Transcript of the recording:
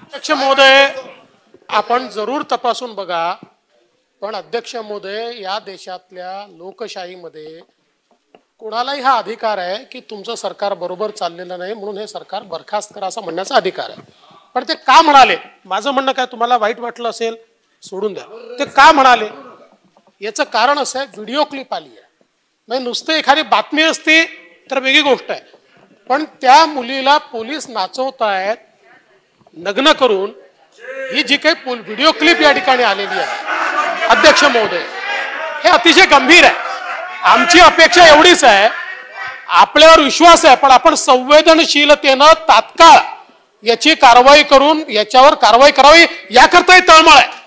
अध्यक्ष महोदय, आपण जरूर तपासून बघा, पण अध्यक्ष महोदय, या देशातल्या लोकशाहीमध्ये कोणालाही हा अधिकार आहे की तुमचं सरकार बरोबर चाललेलं नाही म्हणून हे सरकार बरखास्त करा असं म्हणण्याचा अधिकार आहे. पण ते का म्हणाले, माझं म्हणणं काय, तुम्हाला वाईट वाटलं असेल सोडून द्या. ते का म्हणाले याचं कारण असं आहे, व्हिडिओ क्लिप आली आहे. नाही नुसतं एखादी बातमी असती तर वेगळी गोष्ट आहे, पण त्या मुलीला पोलीस नाचवतायत नग्न करून, ही जी काही व्हिडिओ क्लिप या ठिकाणी आलेली आहे अध्यक्ष महोदय, हे अतिशय गंभीर आहे. आमची अपेक्षा एवढीच आहे, आपल्यावर विश्वास आहे, पण आपण संवेदनशीलतेनं तात्काळ याची कारवाई करून याच्यावर कारवाई करावी याकरता तळमळ आहे.